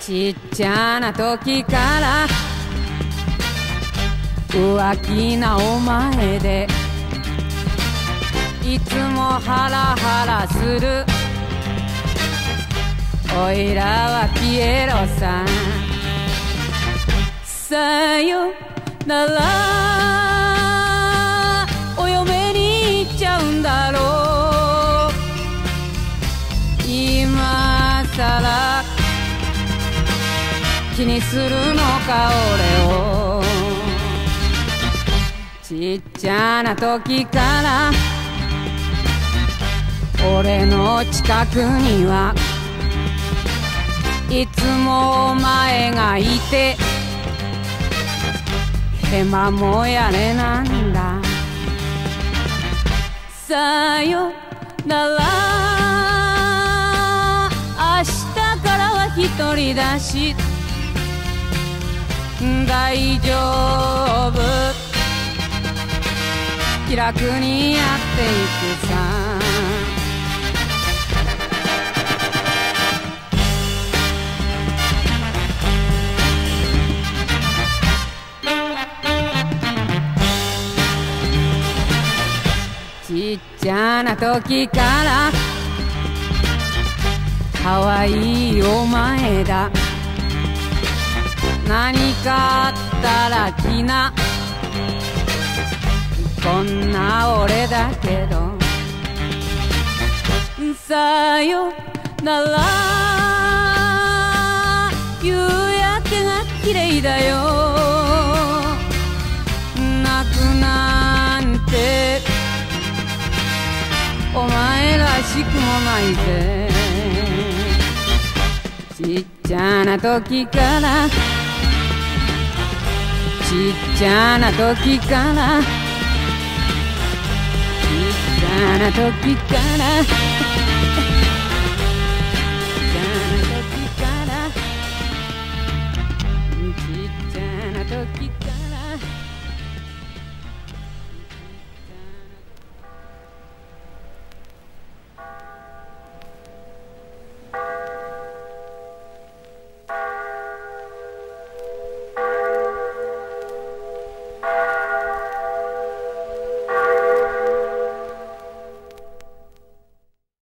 ちっちゃな時から浮気なお前でいつもハラハラする。おいらはピエロさん、さよならお嫁に行っちゃうんだろう。今さら気にするのか俺を。ちっちゃな時から俺の近くにはいつもお前がいて、ヘマもやれなんだ。さよなら明日からは一人だし大丈夫、気楽にやっていくさ。ちっちゃな時からかわいいお前だ。何かあったら気なこんな俺だけど。さよなら夕焼けが綺麗だよ。泣くなんてお前らしくもないぜ。ちっちゃな時からちっちゃな時からちっちゃな時から